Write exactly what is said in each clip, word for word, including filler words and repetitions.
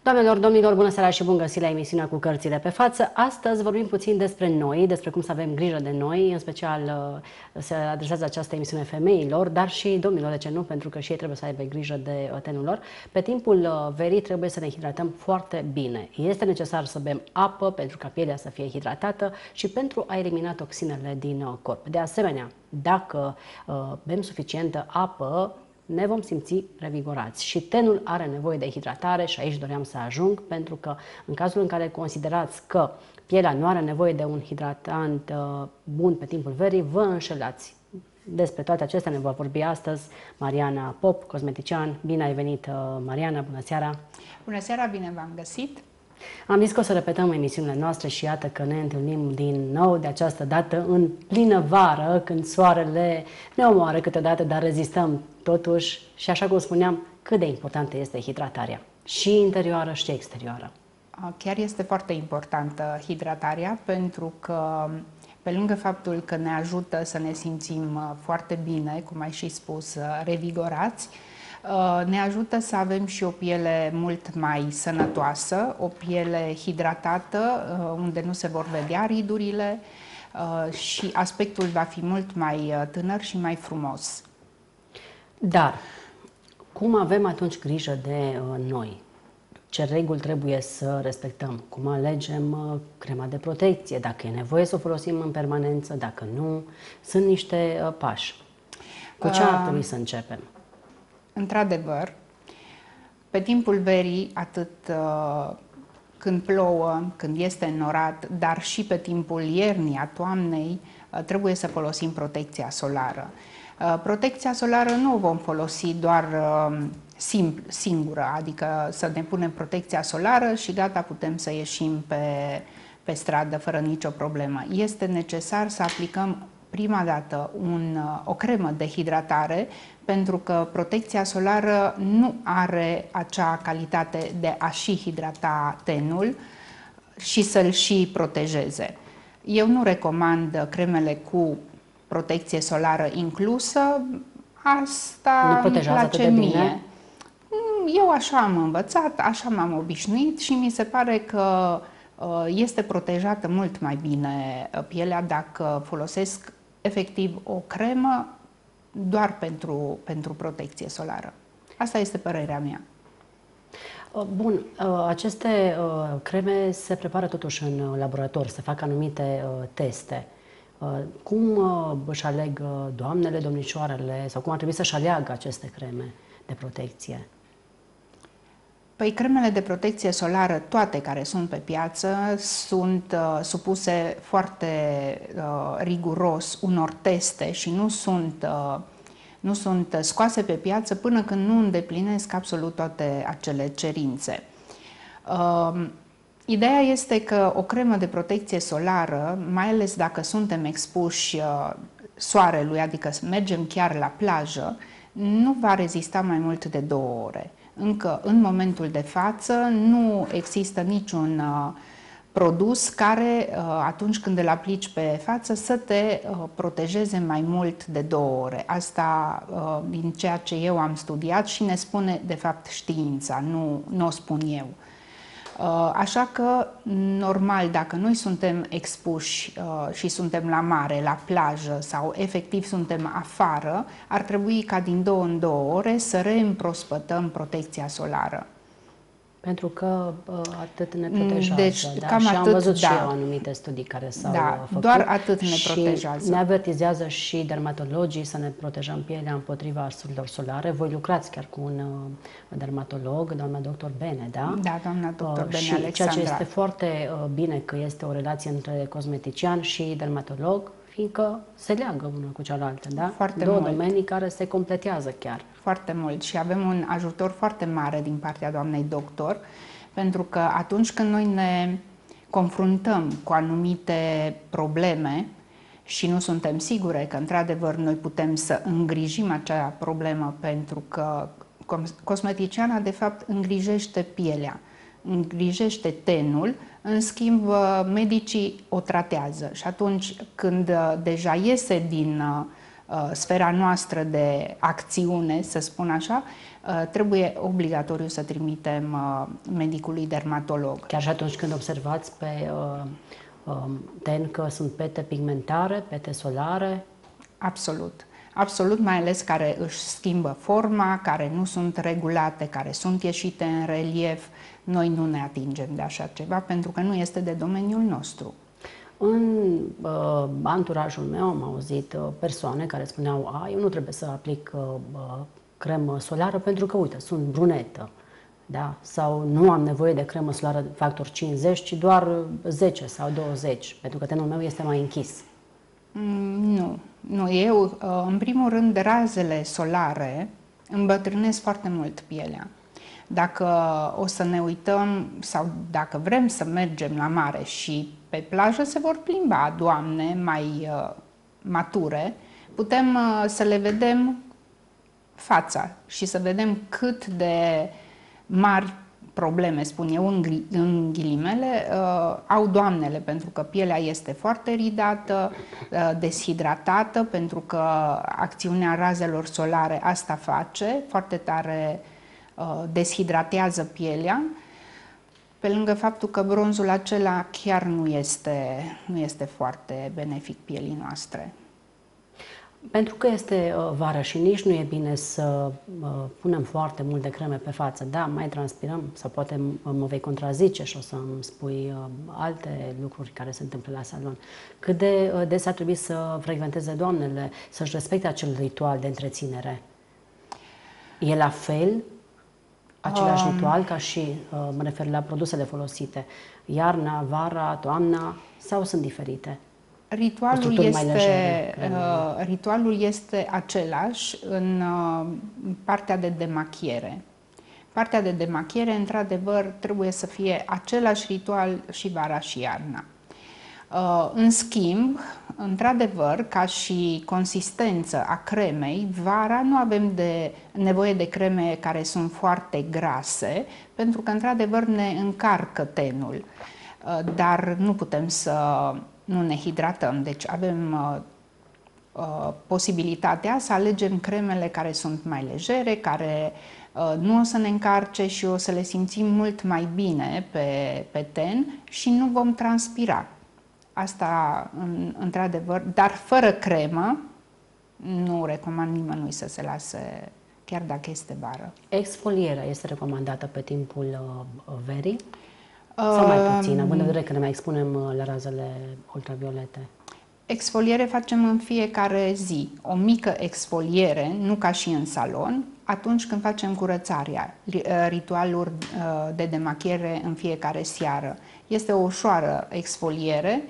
Doamnelor, domnilor, bună seara și bun găsit la emisiunea Cu Cărțile pe Față. Astăzi vorbim puțin despre noi, despre cum să avem grijă de noi, în special se adresează această emisiune femeilor, dar și domnilor, de ce nu, pentru că și ei trebuie să aibă grijă de tenul lor. Pe timpul verii trebuie să ne hidratăm foarte bine. Este necesar să bem apă pentru ca pielea să fie hidratată și pentru a elimina toxinele din corp. De asemenea, dacă bem suficientă apă, ne vom simți revigorați și tenul are nevoie de hidratare și aici doream să ajung, pentru că în cazul în care considerați că pielea nu are nevoie de un hidratant uh, bun pe timpul verii, vă înșelați. Despre toate acestea ne va vorbi astăzi Mariana Pop, cosmetician. Bine ai venit, uh, Mariana, bună seara! Bună seara, bine v-am găsit! Am zis că o să repetăm emisiunile noastre și iată că ne întâlnim din nou, de această dată în plină vară, când soarele ne omoară câteodată, dar rezistăm totuși. Și așa cum spuneam, cât de importantă este hidratarea, și interioară și exterioară. Chiar este foarte importantă hidratarea, pentru că pe lângă faptul că ne ajută să ne simțim foarte bine, cum ai și spus, revigorați, ne ajută să avem și o piele mult mai sănătoasă, o piele hidratată, unde nu se vor vedea ridurile și aspectul va fi mult mai tânăr și mai frumos. Dar cum avem atunci grijă de noi? Ce reguli trebuie să respectăm? Cum alegem crema de protecție? Dacă e nevoie să o folosim în permanență, dacă nu, sunt niște pași. Cu ce ar trebui să începem? Într-adevăr, pe timpul verii, atât uh, când plouă, când este înnorat, dar și pe timpul iernii, a toamnei, uh, trebuie să folosim protecția solară. Uh, protecția solară nu o vom folosi doar uh, simpl, singură, adică să ne punem protecția solară și gata, putem să ieșim pe, pe stradă fără nicio problemă. Este necesar să aplicăm prima dată un, o cremă de hidratare, pentru că protecția solară nu are acea calitate de a și hidrata tenul și să-l și protejeze. Eu nu recomand cremele cu protecție solară inclusă, asta nu îmi place de mie. Bine. Eu așa am învățat, așa m-am obișnuit și mi se pare că este protejată mult mai bine pielea dacă folosesc efectiv o cremă doar pentru, pentru protecție solară. Asta este părerea mea. Bun, aceste creme se prepară totuși în laborator, se fac anumite teste. Cum își aleg doamnele, domnișoarele, sau cum ar trebui să-și aleagă aceste creme de protecție? Păi cremele de protecție solară, toate care sunt pe piață, sunt uh, supuse foarte uh, riguros unor teste și nu sunt, uh, nu sunt scoase pe piață până când nu îndeplinesc absolut toate acele cerințe. Uh, ideea este că o cremă de protecție solară, mai ales dacă suntem expuși uh, soarelui, adică mergem chiar la plajă, nu va rezista mai mult de două ore. Încă în momentul de față nu există niciun uh, produs care uh, atunci când îl aplici pe față să te uh, protejeze mai mult de două ore. Asta uh, din ceea ce eu am studiat și ne spune de fapt știința, nu, nu o spun eu. Așa că, normal, dacă noi suntem expuși uh, și suntem la mare, la plajă sau efectiv suntem afară, ar trebui ca din două în două ore să reîmprospătăm protecția solară. Pentru că uh, atât ne protejează. Deci, da? cam și atât, am văzut da. și eu anumite studii care s-au da, făcut. doar atât ne și protejează. Ne avertizează și dermatologii să ne protejăm pielea împotriva arsurilor solare. Voi lucrați chiar cu un uh, dermatolog, doamna doctor Bene, da? Da, doamna doctor uh, Bene, și Alexandra. ceea ce este foarte uh, bine că este o relație între cosmetician și dermatolog, fiindcă se leagă una cu cealaltă, da? Foarte Două mult. domenii care se completează chiar. Foarte mult și avem un ajutor foarte mare din partea doamnei doctor, pentru că atunci când noi ne confruntăm cu anumite probleme și nu suntem sigure că într-adevăr noi putem să îngrijim acea problemă, pentru că cosmeticiana de fapt îngrijește pielea, îngrijește tenul, în schimb medicii o tratează și atunci când deja iese din sfera noastră de acțiune, să spun așa, trebuie obligatoriu să trimitem medicului dermatolog. Chiar și atunci când observați pe uh, uh, ten că sunt pete pigmentare, pete solare? Absolut. Absolut, mai ales care își schimbă forma, care nu sunt regulate, care sunt ieșite în relief. Noi nu ne atingem de așa ceva pentru că nu este de domeniul nostru. În uh, anturajul meu am auzit uh, persoane care spuneau: a, eu nu trebuie să aplic uh, uh, cremă solară pentru că, uite, sunt brunetă, da? Sau nu am nevoie de cremă solară factor cincizeci, ci doar zece sau douăzeci, pentru că tenul meu este mai închis. Mm, nu, nu. Eu, uh, în primul rând, razele solare îmbătrânesc foarte mult pielea. Dacă o să ne uităm sau dacă vrem să mergem la mare și pe plajă se vor plimba doamne mai uh, mature, putem uh, să le vedem fața și să vedem cât de mari probleme, spun eu în, în ghilimele, uh, au doamnele, pentru că pielea este foarte ridată, uh, deshidratată, pentru că acțiunea razelor solare asta face, foarte tare uh, deshidratează pielea, pe lângă faptul că bronzul acela chiar nu este, nu este foarte benefic pielii noastre. Pentru că este uh, vară și nici nu e bine să uh, punem foarte multe creme pe față. Da, mai transpirăm sau poate mă vei contrazice și o să-mi spui uh, alte lucruri care se întâmplă la salon. Cât de uh, des ar trebui să frecventeze doamnele, să-și respecte acel ritual de întreținere? E la fel același um. ritual ca și, uh, mă refer la produsele folosite, iarna, vara, toamna, sau sunt diferite? Ritualul este, uh, ritualul este același în uh, partea de demachiere. Partea de demachiere, într-adevăr, trebuie să fie același ritual și vara și iarna. Uh, în schimb, într-adevăr, ca și consistență a cremei, vara nu avem de nevoie de creme care sunt foarte grase, pentru că, într-adevăr, ne încarcă tenul. Uh, dar nu putem să nu ne hidratăm, deci avem uh, uh, posibilitatea să alegem cremele care sunt mai legere, care uh, nu o să ne încarce și o să le simțim mult mai bine pe, pe ten și nu vom transpira. Asta, în, într-adevăr, dar fără cremă, nu recomand nimănui să se lase, chiar dacă este vară. Exfolierea este recomandată pe timpul uh, verii? Sau mai puțin, având în vedere că ne mai expunem la razele ultraviolete? Exfoliere facem în fiecare zi. O mică exfoliere, nu ca și în salon, atunci când facem curățarea, ritualuri de demachiere în fiecare seară. Este o ușoară exfoliere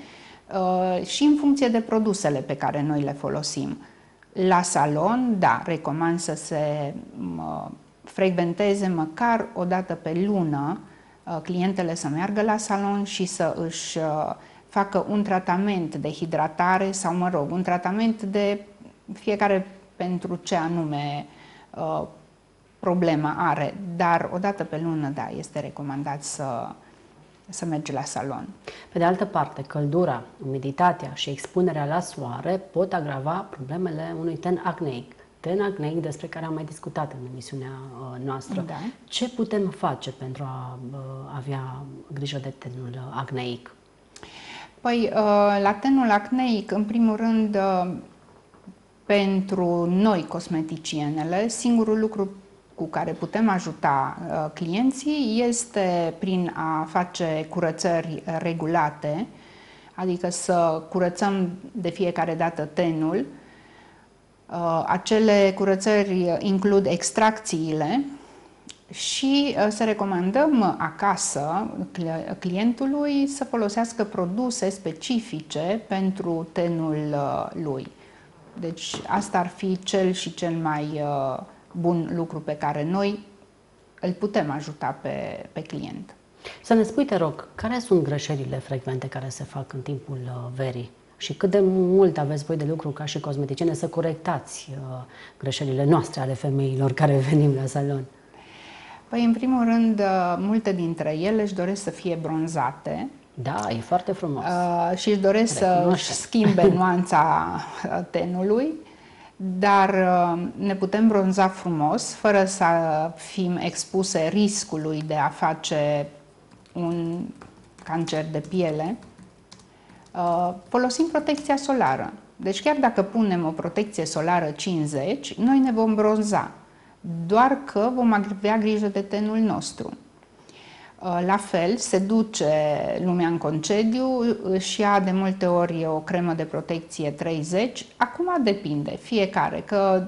și în funcție de produsele pe care noi le folosim. La salon, da, recomand să se frecventeze măcar o dată pe lună clientele să meargă la salon și să își facă un tratament de hidratare sau, mă rog, un tratament de fiecare pentru ce anume uh, problemă are. Dar o dată pe lună, da, este recomandat să, să mergi la salon. Pe de altă parte, căldura, umiditatea și expunerea la soare pot agrava problemele unui ten acneic. Ten acneic, despre care am mai discutat în emisiunea noastră. Da. Ce putem face pentru a avea grijă de tenul acneic? Păi, la tenul acneic, în primul rând, pentru noi, cosmeticienele, singurul lucru cu care putem ajuta clienții este prin a face curățări regulate, adică să curățăm de fiecare dată tenul. Acele curățări includ extracțiile și să recomandăm acasă clientului să folosească produse specifice pentru tenul lui. Deci asta ar fi cel și cel mai bun lucru pe care noi îl putem ajuta pe, pe client. Să ne spui, te rog, care sunt greșelile frecvente care se fac în timpul verii? Și cât de mult aveți voi de lucru ca și cosmeticiene să corectați uh, greșelile noastre ale femeilor care venim la salon? Păi, în primul rând, uh, multe dintre ele își doresc să fie bronzate. Da, e foarte frumos. Uh, și își doresc Recunoaște. să schimbe nuanța tenului. dar uh, ne putem bronza frumos, fără să fim expuse riscului de a face un cancer de piele. Uh, folosim protecția solară. Deci chiar dacă punem o protecție solară cincizeci, noi ne vom bronza, doar că vom avea grijă de tenul nostru. La fel, se duce lumea în concediu, își ia de multe ori o cremă de protecție treizeci, acum depinde, fiecare, că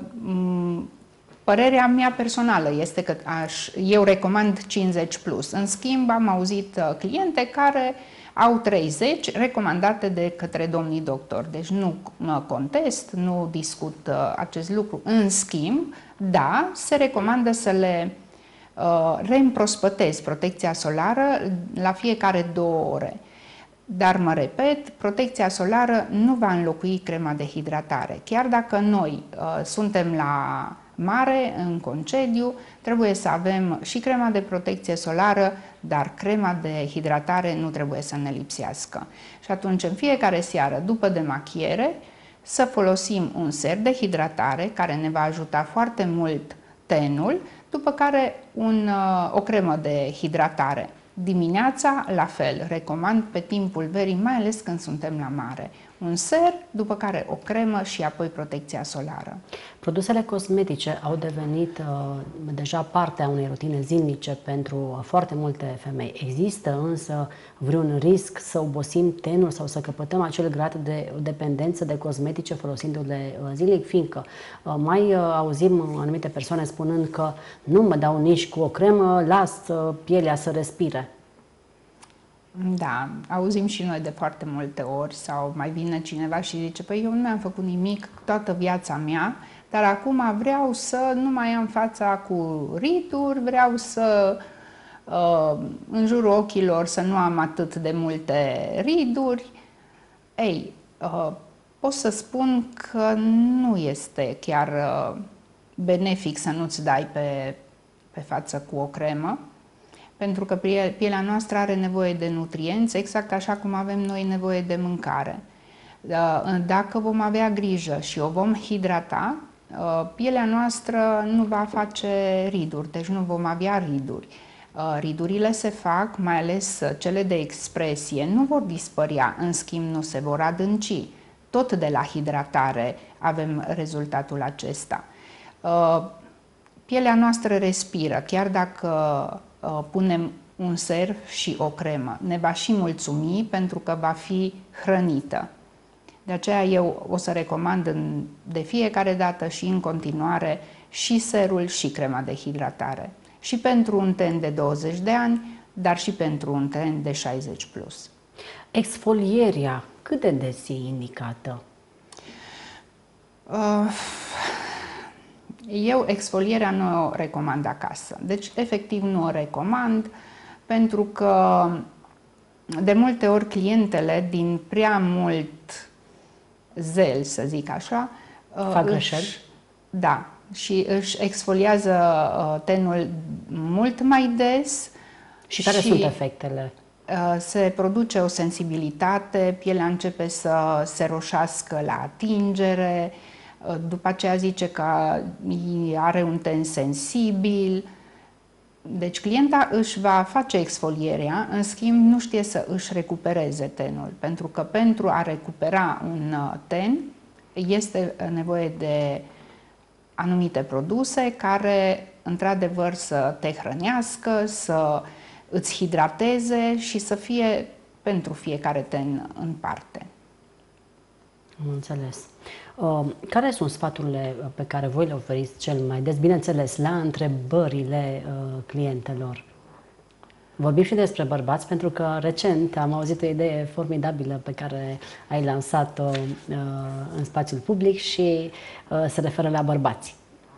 părerea mea personală este că aș, eu recomand cincizeci plus. În schimb, am auzit cliente care au treizeci recomandate de către domnii doctori. Deci nu contest, nu discut acest lucru. În schimb, da, se recomandă să le uh, reîmprospătezi protecția solară la fiecare două ore. Dar, mă repet, protecția solară nu va înlocui crema de hidratare. Chiar dacă noi uh, suntem la mare, în concediu, trebuie să avem și crema de protecție solară, dar crema de hidratare nu trebuie să ne lipsească. Și atunci, în fiecare seară, după demachiere, să folosim un ser de hidratare care ne va ajuta foarte mult tenul, după care un, o cremă de hidratare. Dimineața, la fel, recomand pe timpul verii, mai ales când suntem la mare. Un ser, după care o cremă și apoi protecția solară. Produsele cosmetice au devenit uh, deja parte a unei rutine zilnice pentru foarte multe femei. Există însă vreun risc să obosim tenul sau să căpătăm acel grad de dependență de cosmetice folosindu-le uh, zilnic, fiindcă uh, mai uh, auzim anumite persoane spunând că nu mă dau nici cu o cremă, las uh, pielea să respire. Da, auzim și noi de foarte multe ori, sau mai vine cineva și zice, păi eu nu mi-am făcut nimic toată viața mea, dar acum vreau să nu mai am fața cu riduri, vreau să uh, în jurul ochilor să nu am atât de multe riduri. Ei, uh, pot să spun că nu este chiar uh, benefic să nu-ți dai pe, pe față cu o cremă, pentru că pielea noastră are nevoie de nutrienți, exact așa cum avem noi nevoie de mâncare. Dacă vom avea grijă și o vom hidrata, pielea noastră nu va face riduri, deci nu vom avea riduri. Ridurile se fac, mai ales cele de expresie, nu vor dispărea, în schimb nu se vor adânci. Tot de la hidratare avem rezultatul acesta. Pielea noastră respiră, chiar dacă punem un ser și o cremă. Ne va și mulțumi pentru că va fi hrănită. De aceea eu o să recomand în, de fiecare dată și în continuare și serul și crema de hidratare. Și pentru un ten de douăzeci de ani, dar și pentru un ten de șaizeci plus. Exfolierea, cât de des e indicată? Uh, Eu exfolierea nu o recomand acasă. Deci, efectiv, nu o recomand pentru că de multe ori clientele, din prea mult zel, să zic așa, fac greșeli. Da, și își exfoliază tenul mult mai des. Și care și sunt efectele? Se produce o sensibilitate, pielea începe să se roșească la atingere, după aceea zice că are un ten sensibil. Deci clienta își va face exfolierea, în schimb nu știe să își recupereze tenul, pentru că pentru a recupera un ten este nevoie de anumite produse care într-adevăr să te hrănească, să îți hidrateze și să fie pentru fiecare ten în parte. Am înțeles. Care sunt sfaturile pe care voi le oferiți cel mai des, bineînțeles, la întrebările clientelor? Vorbim și despre bărbați, pentru că recent am auzit o idee formidabilă pe care ai lansat-o în spațiul public și se referă la bărbați.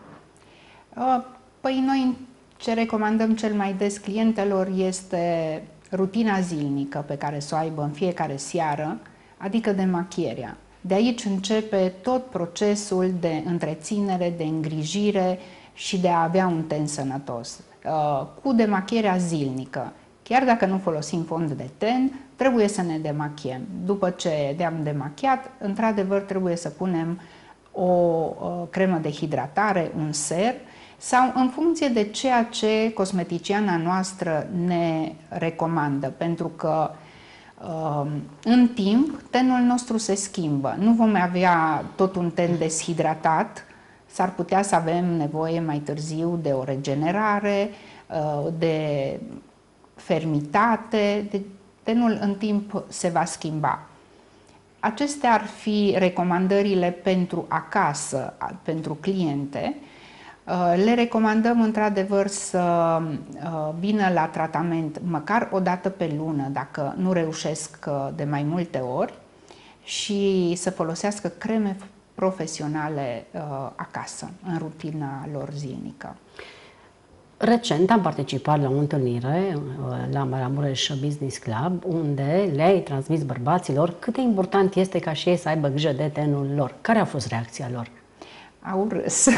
Păi noi ce recomandăm cel mai des clientelor este rutina zilnică pe care să o aibă în fiecare seară, adică demachierea. De aici începe tot procesul de întreținere, de îngrijire și de a avea un ten sănătos. Cu demachierea zilnică, chiar dacă nu folosim fond de ten, trebuie să ne demachiem. După ce ne-am demachiat, într-adevăr trebuie să punem o uh, cremă de hidratare, un ser, sau în funcție de ceea ce cosmeticiana noastră ne recomandă, pentru că uh, în timp tenul nostru se schimbă. Nu vom avea tot un ten deshidratat, s-ar putea să avem nevoie mai târziu de o regenerare, uh, de fermitate, de, tenul în timp se va schimba. Acestea ar fi recomandările pentru acasă, pentru cliente. Le recomandăm într-adevăr să vină la tratament măcar o dată pe lună, dacă nu reușesc de mai multe ori, și să folosească creme profesionale acasă, în rutina lor zilnică. Recent am participat la o întâlnire la Maramureș Business Club, unde le-ai transmis bărbaților cât de important este ca și ei să aibă grijă de tenul lor. Care a fost reacția lor? Au râs.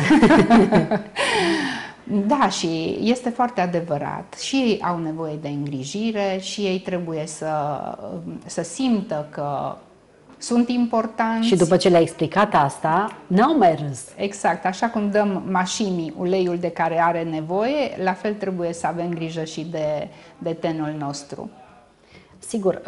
Da, și este foarte adevărat. Și ei au nevoie de îngrijire și ei trebuie să, să simtă că sunt importanți. Și după ce le-ai explicat asta, n-au mai râs. Exact, așa cum dăm mașinii uleiul de care are nevoie, la fel trebuie să avem grijă și de, de tenul nostru. Sigur,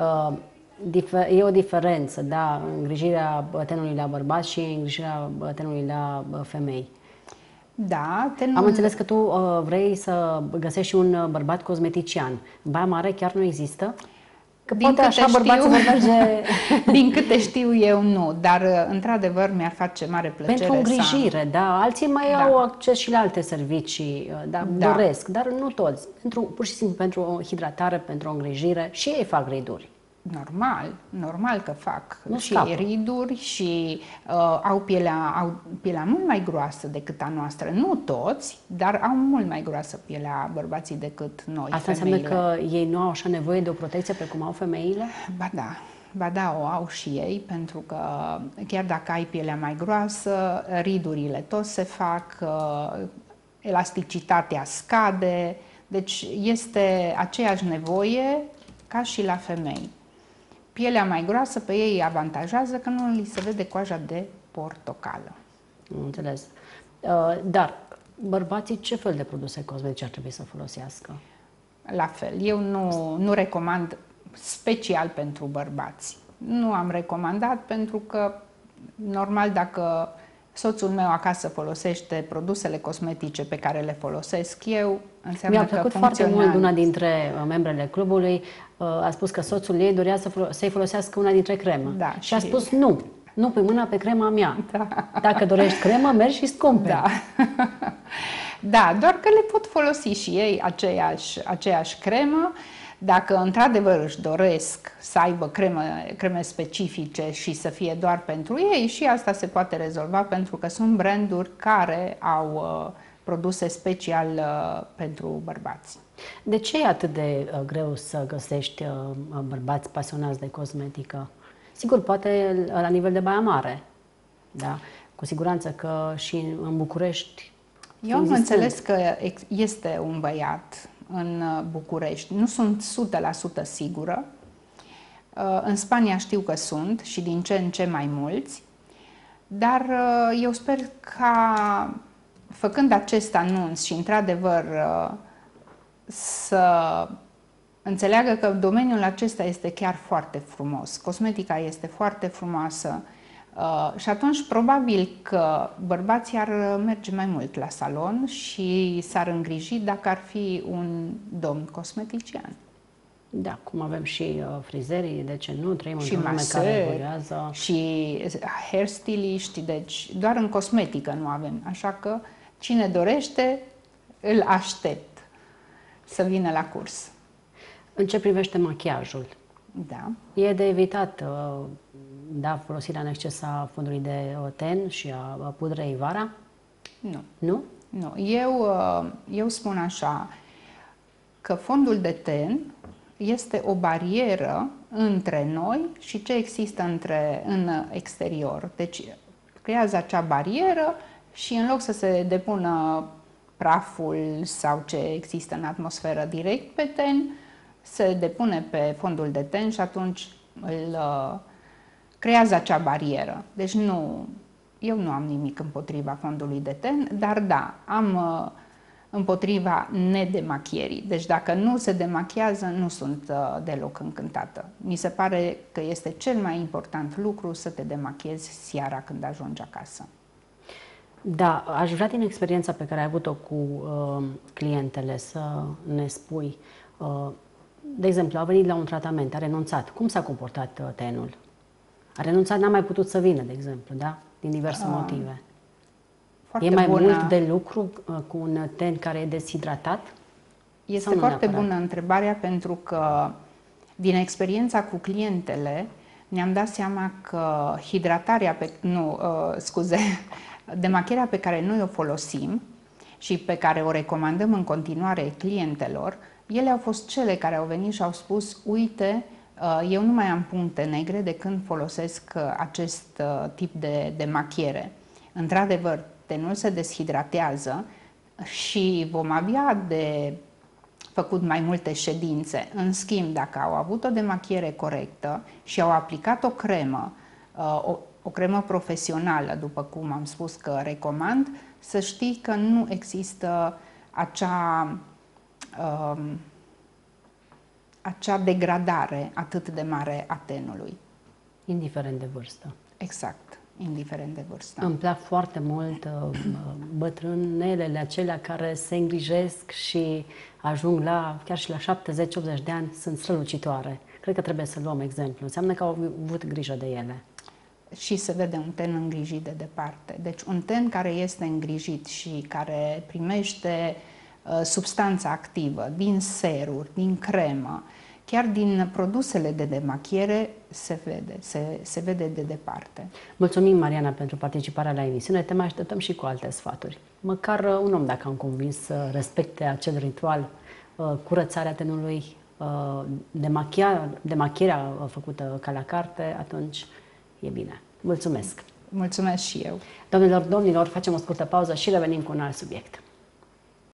e o diferență, da, îngrijirea tenului la bărbați și îngrijirea tenului la femei. Da, tenul... Am înțeles că tu vrei să găsești și un bărbat cosmetician. În Baia Mare chiar nu există? Că din poate așa bărbații vor merge... Din câte știu eu, nu, dar într-adevăr mi-ar face mare plăcere. Pentru îngrijire, să... da, alții mai da. au acces și la alte servicii, da, da, doresc, dar nu toți. Pentru, pur și simplu pentru o hidratare, pentru o îngrijire, și ei fac riduri. Normal, normal că fac nu și scapă. riduri și uh, au, pielea, au pielea mult mai groasă decât a noastră. Nu toți, dar au mult mai groasă pielea bărbații decât noi, Asta femeile. înseamnă că ei nu au așa nevoie de o protecție precum au femeile? Ba da, ba da, o au și ei, pentru că chiar dacă ai pielea mai groasă, ridurile tot se fac, uh, elasticitatea scade, deci este aceeași nevoie ca și la femei. Pielea mai groasă pe ei avantajează că nu li se vede coaja de portocală. Înțeles. Dar bărbații ce fel de produse cosmetice ar trebui să folosească? La fel. Eu nu, nu recomand special pentru bărbați. Nu am recomandat pentru că, normal, dacă soțul meu acasă folosește produsele cosmetice pe care le folosesc eu, înseamnă că Mi-a plăcut foarte mult una dintre membrele clubului. A spus că soțul ei dorea să să-i folosească una dintre cremă. Da, și a spus nu, nu pui mâna pe crema mea. Da. Dacă dorești cremă, mergi și scumpe. Da. Da, doar că le pot folosi și ei aceeași, aceeași cremă. Dacă într-adevăr își doresc să aibă creme, creme specifice și să fie doar pentru ei, și asta se poate rezolva, pentru că sunt branduri care au uh, produse special uh, pentru bărbați. De ce e atât de uh, greu să găsești uh, bărbați pasionați de cosmetică? Sigur, poate la nivel de Baia Mare, da? Cu siguranță că și în București. Eu am înțeles că este un băiat în București. Nu sunt o sută la sută sigură. În Spania știu că sunt și din ce în ce mai mulți. Dar eu sper ca, făcând acest anunț și într-adevăr să înțeleagă că domeniul acesta este chiar foarte frumos. Cosmetica este foarte frumoasă. Uh, și atunci probabil că bărbații ar merge mai mult la salon și s-ar îngriji dacă ar fi un domn cosmetician. Da, cum avem și uh, frizerii, de ce nu? Trăim și într-o lume care evoluează. Și hairstyliști, deci doar în cosmetică nu avem. Așa că cine dorește, îl aștept să vină la curs. În ce privește machiajul? Da. E de evitat uh, da, folosirea în exces a fondului de ten și a pudrei vara? Nu. Nu? Nu. Eu, eu spun așa, că fondul de ten este o barieră între noi și ce există între, în exterior. Deci creează acea barieră și în loc să se depună praful sau ce există în atmosferă direct pe ten, se depune pe fondul de ten și atunci îl creează acea barieră. Deci nu, Eu nu am nimic împotriva fondului de ten, dar da, am uh, împotriva nedemachierii. Deci dacă nu se demachiază, nu sunt uh, deloc încântată. Mi se pare că este cel mai important lucru să te demachiezi seara când ajungi acasă. Da, aș vrea din experiența pe care ai avut-o cu uh, clientele să ne spui, uh, de exemplu, a venit la un tratament, a renunțat. Cum s-a comportat uh, tenul? A renunțat, n-a mai putut să vină, de exemplu, da? Din diverse uh, motive. E mai bună. mult de lucru uh, cu un ten care e deshidratat? Este foarte bună întrebarea, pentru că din experiența cu clientele ne-am dat seama că hidratarea, pe, nu, uh, scuze, demachierea pe care noi o folosim și pe care o recomandăm în continuare clientelor, ele au fost cele care au venit și au spus: uite, eu nu mai am puncte negre de când folosesc acest tip de demachiere. Într-adevăr, tenul se deshidratează și vom avea de făcut mai multe ședințe. În schimb, dacă au avut o demachiere corectă și au aplicat o cremă, o, o cremă profesională, după cum am spus că recomand, să știi că nu există acea, um, acea degradare atât de mare a tenului. Indiferent de vârstă. Exact, indiferent de vârstă. Îmi plac foarte mult uh, bătrânelele acelea care se îngrijesc și ajung la, chiar și la șaptezeci optzeci de ani, sunt strălucitoare. Cred că trebuie să luăm exemplu. Înseamnă că au avut grijă de ele. Și se vede un ten îngrijit de departe. Deci un ten care este îngrijit și care primește uh, substanța activă din seruri, din cremă, chiar din produsele de demachiere, se vede, se, se vede de departe. Mulțumim, Mariana, pentru participarea la emisiune. Te mai așteptăm și cu alte sfaturi. Măcar uh, un om, dacă am convins să respecte acel ritual, uh, curățarea tenului, uh, demachia, demachierea făcută ca la carte, atunci e bine. Mulțumesc! Mulțumesc și eu! Doamnelor, domnilor, facem o scurtă pauză și revenim cu un alt subiect.